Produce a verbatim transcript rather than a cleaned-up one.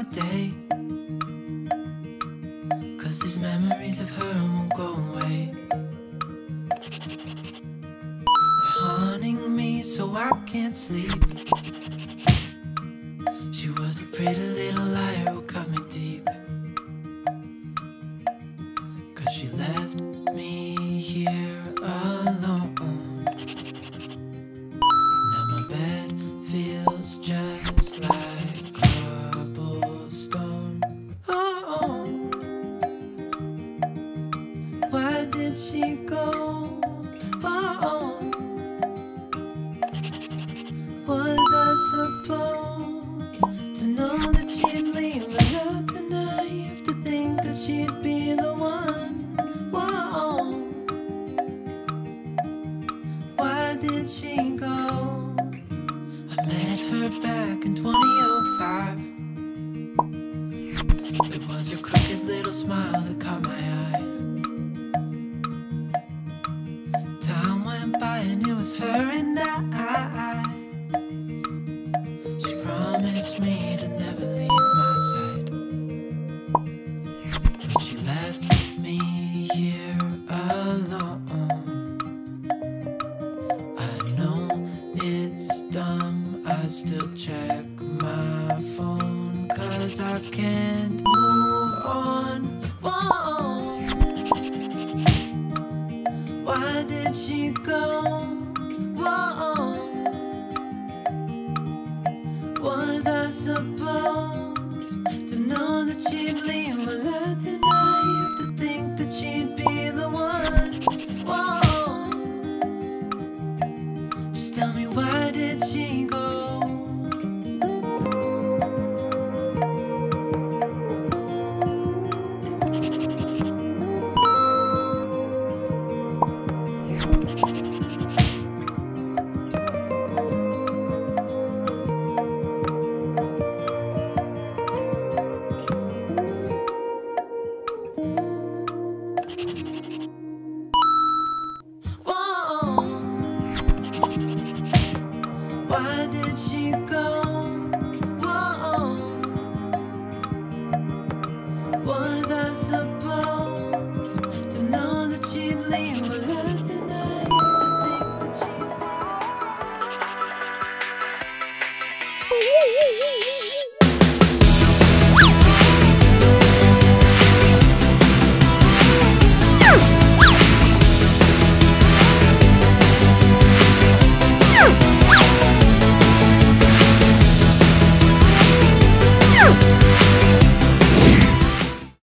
day, 'cause these memories of her won't go away. They're haunting me so I can't sleep. She was a pretty little liar who cut me deep, 'cause she left me here alone. Now my bed feels just like cobblestone. Oh, why did she go? Oh, was I supposed to know that she'd leave? Was I the naive to think that she'd be the one? Whoa, why did she go? I met her back in twenty oh five. It was her crooked little smile that caught my eye. Time went by and it was her and I. She promised me to never leave my side, but she left me here alone. I know it's dumb, I still check my phone, 'cause I can't move on. Whoa, why did she go? Whoa, was I supposed to know that she'd leave? Was I too naive to think that she'd be the one? Whoa, just tell me, why did she go? Why did she go? Whoa, why